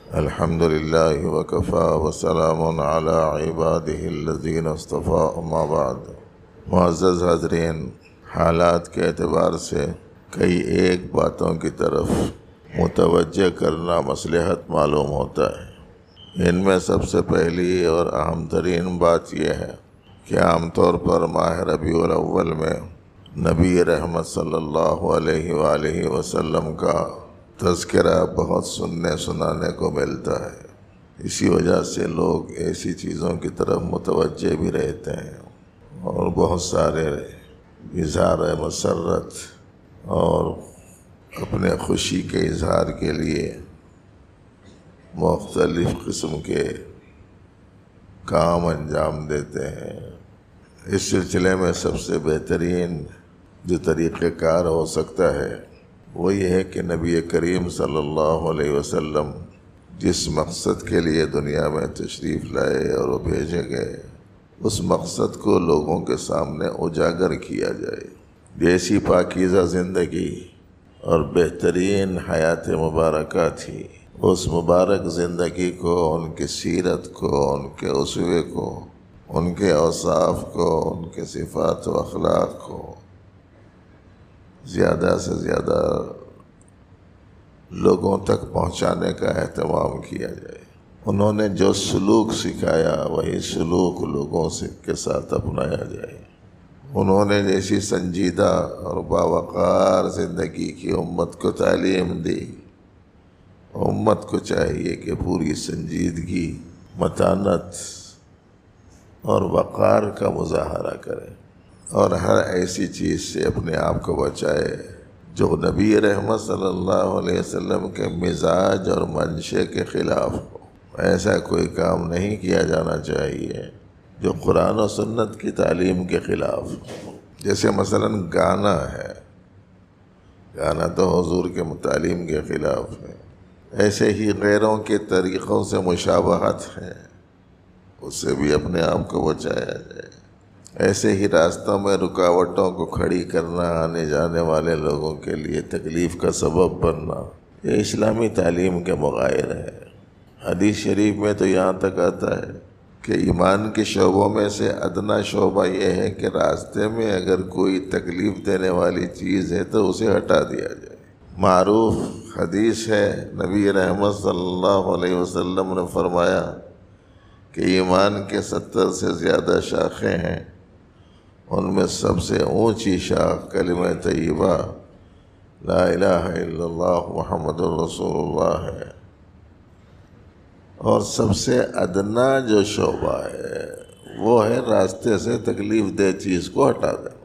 الحمد لله وكفى وسلام على عباده الذين اصطفى اما بعد۔ معزز حاضرین، حالات کے اعتبار سے کئی ایک باتوں کی طرف متوجہ کرنا مصلحت معلوم ہوتا ہے۔ ان میں سب سے پہلی اور اہم ترین بات یہ ہے کہ عام طور پر ماہ ربیع الاول میں نبی رحمت صلی اللہ علیہ وآلہ وسلم کا تذکرہ بہت سننے سنانے کو ملتا ہے۔ اسی وجہ سے لوگ ایسی چیزوں کی طرف متوجہ بھی رہتے ہیں اور بہت سارے اظہار مسرت اور اپنے خوشی کے اظہار کے لیے مختلف قسم کے کام انجام دیتے ہیں۔ اس سلسلے میں سب سے بہترین جو طریقہ کار ہو سکتا ہے وہ یہ ہے کہ نبی کریم صلی اللہ علیہ وسلم جس مقصد کے لیے دنیا میں تشریف لائے اور وہ بھیجے گئے، اس مقصد کو لوگوں کے سامنے اجاگر کیا جائے۔ جیسی پاکیزہ زندگی اور بہترین حیات مبارکہ تھی، اس مبارک زندگی کو، ان کی سیرت کو، ان کے اسوے کو، ان کے اوصاف کو، ان کے صفات و اخلاق کو زیادہ سے زیادہ لوگوں تک پہنچانے کا اہتمام کیا جائے۔ انہوں نے جو سلوک سکھایا وہی سلوک لوگوں کے ساتھ اپنایا جائے۔ انہوں نے جیسی سنجیدہ اور باوقار زندگی کی امت کو تعلیم دی، امت کو چاہیے کہ پوری سنجیدگی، متانت اور وقار کا مظاہرہ کرے اور ہر ایسی چیز سے اپنے آپ کو بچائے جو نبی رحمت صلی اللہ علیہ وسلم کے مزاج اور منشے کے خلاف ہو۔ ایسا کوئی کام نہیں کیا جانا چاہیے جو قرآن و سنت کی تعلیم کے خلاف ہو۔ جیسے مثلا گانا ہے، گانا تو حضور کے تعلیم کے خلاف ہے۔ ایسے ہی غیروں کے طریقوں سے مشابہت ہے، اس سے بھی اپنے آپ کو بچایا جائے۔ ایسے ہی راستوں میں رکاوٹوں کو کھڑی کرنا، آنے جانے والے لوگوں کے لیے تکلیف کا سبب بننا، یہ اسلامی تعلیم کے مغائر ہے۔ حدیث شریف میں تو یہاں تک آتا ہے کہ ایمان کے شعبوں میں سے ادنا شعبہ یہ ہے کہ راستے میں اگر کوئی تکلیف دینے والی چیز ہے تو اسے ہٹا دیا جائے۔ معروف حدیث ہے، نبی رحمت صلی اللہ علیہ وسلم نے فرمایا کہ ایمان کے 70 سے زیادہ شاخیں ہیں، ان میں سب سے اونچی شاخ کلمہ طیبہ لا الہ الا اللہ محمد رسول اللہ ہے، اور سب سے ادنا جو شعبہ ہے وہ ہے راستے سے تکلیف دہ چیز کو ہٹا دینا۔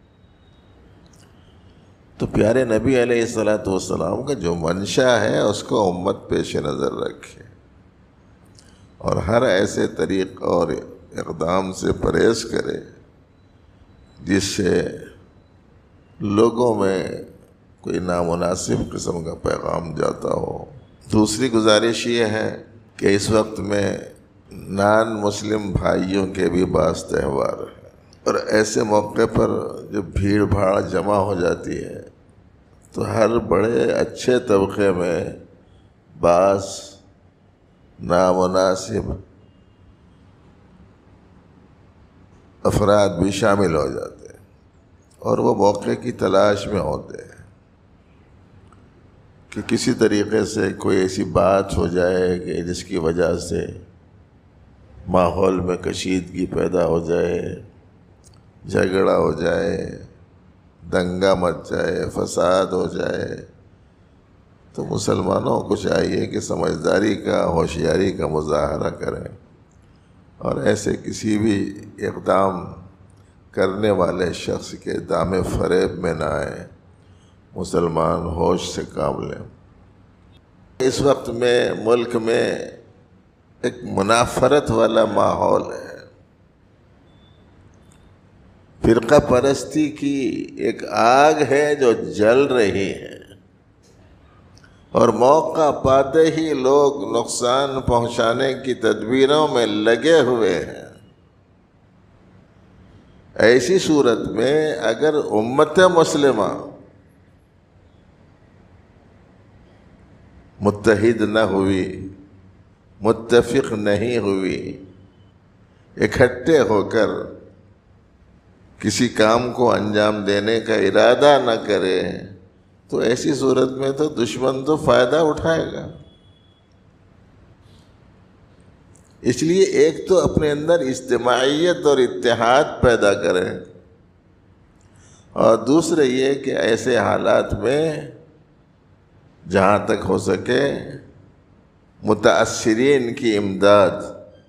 تو پیارے نبی علیہ السلام کا جو منشا ہے اس کو امت پیش نظر رکھے اور ہر ایسے طریق اور اقدام سے پرہیز کرے جس سے لوگوں میں کوئی نامناسب قسم کا پیغام جاتا ہو۔ دوسری گزارش یہ ہے کہ اس وقت میں نان مسلم بھائیوں کے بھی بعض تہوار ہیں، اور ایسے موقع پر جب بھیڑ بھاڑ جمع ہو جاتی ہے تو ہر بڑے اچھے طبقے میں بعض نامناسب افراد بھی شامل ہو جاتے ہیں اور وہ موقع کی تلاش میں ہوتے ہیں کہ کسی طریقے سے کوئی ایسی بات ہو جائے کہ جس کی وجہ سے ماحول میں کشیدگی پیدا ہو جائے، جھگڑا ہو جائے، دنگا مچ جائے، فساد ہو جائے۔ تو مسلمانوں کو چاہیے کہ سمجھداری کا، ہوشیاری کا مظاہرہ کریں اور ایسے کسی بھی اقدام کرنے والے شخص کے دام فریب میں نہ آئے۔ مسلمان ہوش سے کام لیں۔ اس وقت میں ملک میں ایک منافرت والا ماحول ہے، فرقہ پرستی کی ایک آگ ہے جو جل رہی ہے، اور موقع پاتے ہی لوگ نقصان پہنچانے کی تدبیروں میں لگے ہوئے ہیں۔ ایسی صورت میں اگر امت مسلمہ متحد نہ ہوئی متفق نہیں ہوئی، اکٹھے ہو کر کسی کام کو انجام دینے کا ارادہ نہ کرے، تو ایسی صورت میں تو دشمن تو فائدہ اٹھائے گا۔ اس لیے ایک تو اپنے اندر اجتماعیت اور اتحاد پیدا کریں، اور دوسرے یہ کہ ایسے حالات میں جہاں تک ہو سکے متاثرین کی امداد،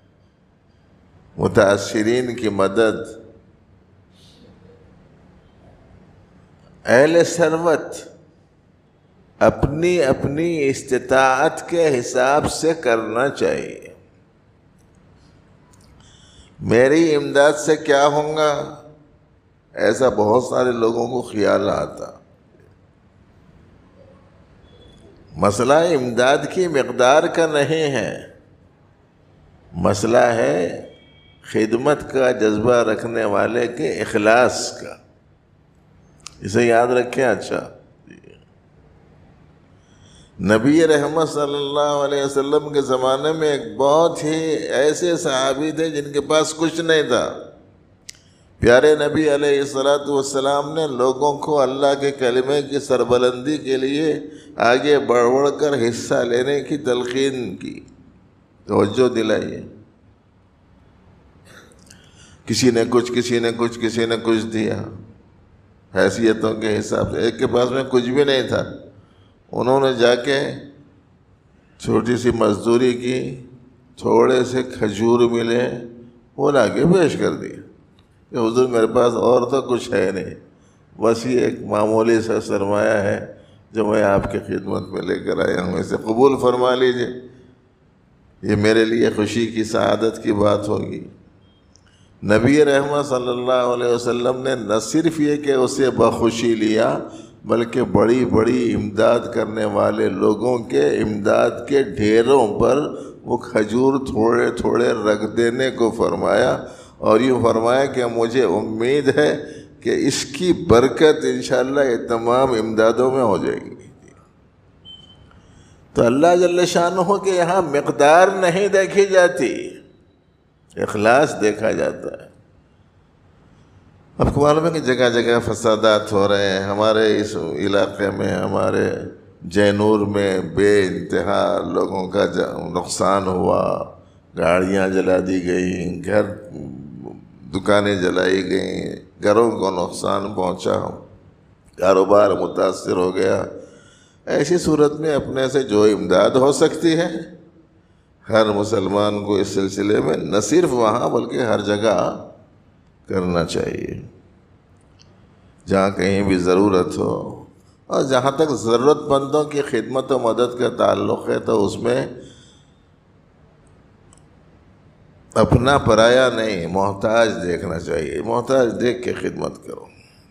متاثرین کی مدد، اہل ثروت اپنی اپنی استطاعت کے حساب سے کرنا چاہیے۔ میری امداد سے کیا ہوگا، ایسا بہت سارے لوگوں کو خیال آتا۔ مسئلہ امداد کی مقدار کا نہیں ہے، مسئلہ ہے خدمت کا جذبہ رکھنے والے کے اخلاص کا۔ اسے یاد رکھیں۔ اچھا، نبی رحمت صلی اللہ علیہ وسلم کے زمانے میں ایک بہت ہی ایسے صحابی تھے جن کے پاس کچھ نہیں تھا۔ پیارے نبی علیہ السلام نے لوگوں کو اللہ کے کلمے کی سربلندی کے لیے آگے بڑھ بڑھ کر حصہ لینے کی تلقین کی، توجہ دلائی۔ کسی نے کچھ، کسی نے کچھ، کسی نے کچھ دیا، حیثیتوں کے حساب سے۔ ایک کے پاس میں کچھ بھی نہیں تھا، انہوں نے جا کے چھوٹی سی مزدوری کی، تھوڑے سے کھجور ملے، وہ لا کے پیش کر دیا کہ حضور میرے پاس اور تو کچھ ہے نہیں، بس یہ ایک معمولی سا سرمایہ ہے جو میں آپ کی خدمت میں لے کر آیا ہوں، اسے قبول فرما لیجئے، یہ میرے لیے خوشی کی سعادت کی بات ہوگی۔ نبی رحمت صلی اللہ علیہ وسلم نے نہ صرف یہ کہ اسے بخوشی لیا، بلکہ بڑی بڑی امداد کرنے والے لوگوں کے امداد کے ڈھیروں پر وہ کھجور تھوڑے تھوڑے رکھ دینے کو فرمایا، اور یوں فرمایا کہ مجھے امید ہے کہ اس کی برکت انشاءاللہ یہ تمام امدادوں میں ہو جائے گی۔ تو اللہ جل شانہ کے یہاں مقدار نہیں دیکھی جاتی، اخلاص دیکھا جاتا ہے۔ اب کو معلوم ہے کہ جگہ جگہ فسادات ہو رہے ہیں۔ ہمارے اس علاقے میں، ہمارے جینور میں بے انتہا لوگوں کا نقصان ہوا، گاڑیاں جلا دی گئیں، گھر دکانیں جلائی گئیں، گھروں کو نقصان پہنچا، کاروبار متاثر ہو گیا۔ ایسی صورت میں اپنے سے جو امداد ہو سکتی ہے ہر مسلمان کو اس سلسلے میں نہ صرف وہاں بلکہ ہر جگہ کرنا چاہیے جہاں کہیں بھی ضرورت ہو۔ اور جہاں تک ضرورت مندوں کی خدمت و مدد کا تعلق ہے تو اس میں اپنا پرایا نہیں، محتاج دیکھنا چاہیے، محتاج دیکھ کے خدمت کرو۔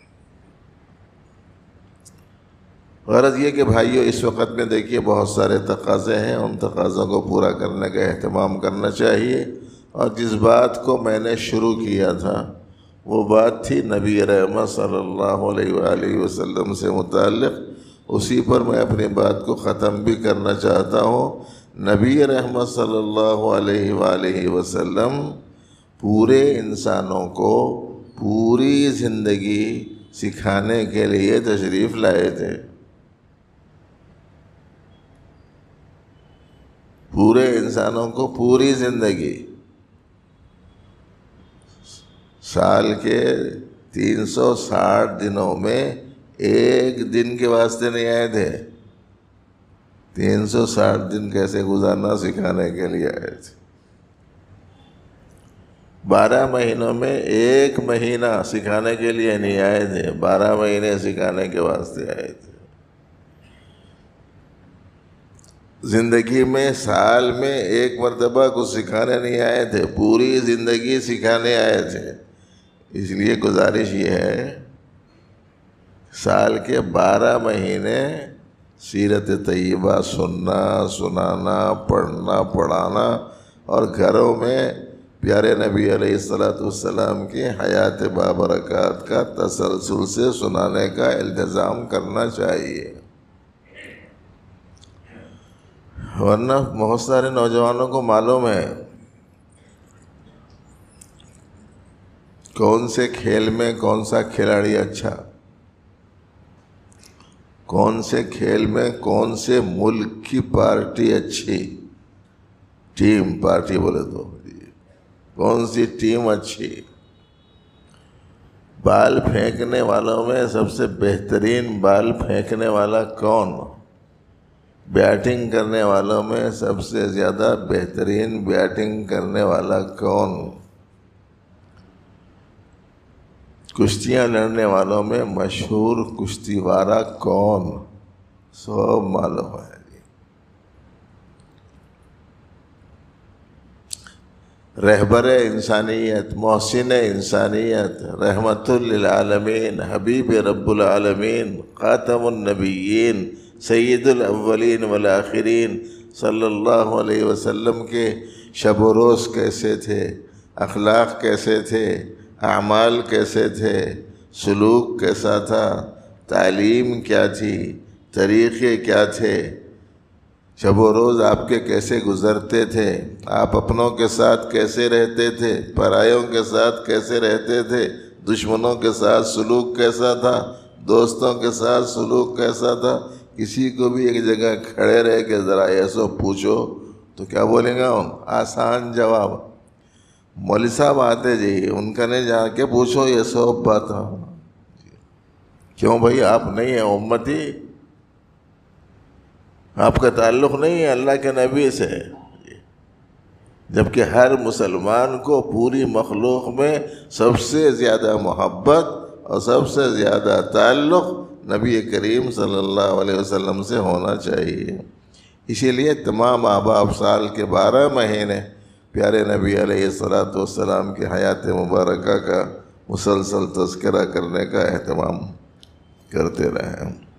غرض یہ کہ بھائیو اس وقت میں دیکھیے بہت سارے تقاضے ہیں، ان تقاضوں کو پورا کرنے کا اہتمام کرنا چاہیے۔ اور جس بات کو میں نے شروع کیا تھا وہ بات تھی نبی رحمت صلی اللہ علیہ وآلہ وسلم سے متعلق، اسی پر میں اپنی بات کو ختم بھی کرنا چاہتا ہوں۔ نبی رحمت صلی اللہ علیہ وآلہ وسلم پورے انسانوں کو پوری زندگی سکھانے کے لیے تشریف لائے تھے۔ پورے انسانوں کو پوری زندگی، سال کے 360 دنوں میں ایک دن کے واسطے نہیں آئے تھے، 360 دن کیسے گزارنا سکھانے کے لیے آئے تھے۔ 12 مہینوں میں ایک مہینہ سکھانے کے لیے نہیں آئے تھے، 12 مہینے سکھانے کے واسطے آئے تھے۔ زندگی میں سال میں ایک مرتبہ کچھ سکھانے نہیں آئے تھے، پوری زندگی سکھانے آئے تھے۔ اس لیے گزارش یہ ہے سال کے 12 مہینے سیرت طیبہ سننا، سنانا، پڑھنا، پڑھانا، اور گھروں میں پیارے نبی علیہ السلام کی حیات بابرکات کا تسلسل سے سنانے کا التزام کرنا چاہیے۔ ورنہ بہت سارے نوجوانوں کو معلوم ہے کون سے کھیل میں کون سا کھلاڑی اچھا، کون سے کھیل میں کون سے ملک کی پارٹی اچھی، ٹیم پارٹی بولے تو کون سی ٹیم اچھی۔ بال پھینکنے والوں میں سب سے بہترین بال پھینکنے والا کون، بیٹنگ کرنے والوں میں سب سے زیادہ بہترین بیٹنگ کرنے والا کون، کشتیاں لڑنے والوں میں مشہور کشتی وارہ کون، سب معلوم ہے۔ رہبر انسانیت، محسن انسانیت، رحمت للعالمین، حبیب رب العالمین، خاتم النبیین، سید الاولین والآخرین صلی اللہ علیہ وسلم کے شب و روز کیسے تھے، اخلاق کیسے تھے، اعمال کیسے تھے، سلوک کیسا تھا، تعلیم کیا تھی، طریقے کیا تھے، شب و روز آپ کے کیسے گزرتے تھے، آپ اپنوں کے ساتھ کیسے رہتے تھے، پرایوں کے ساتھ کیسے رہتے تھے، دشمنوں کے ساتھ سلوک کیسا تھا، دوستوں کے ساتھ سلوک کیسا تھا۔ کسی کو بھی ایک جگہ کھڑے رہ کے ذرا ایسو پوچھو تو کیا بولیں گا ان؟ آسان جواب، مولوی صاحب آتے جی ان کا نہیں جا کے پوچھو یہ سب بات۔ کیوں بھائی آپ نہیں ہیں امتی، آپ کا تعلق نہیں ہے اللہ کے نبی سے، جبکہ ہر مسلمان کو پوری مخلوق میں سب سے زیادہ محبت اور سب سے زیادہ تعلق نبی کریم صلی اللہ علیہ وسلم سے ہونا چاہیے۔ اسی لیے تمام احباب سال کے 12 مہینے پیارے نبی علیہ السلام کی حیات مبارکہ کا مسلسل تذکرہ کرنے کا اہتمام کرتے رہیں۔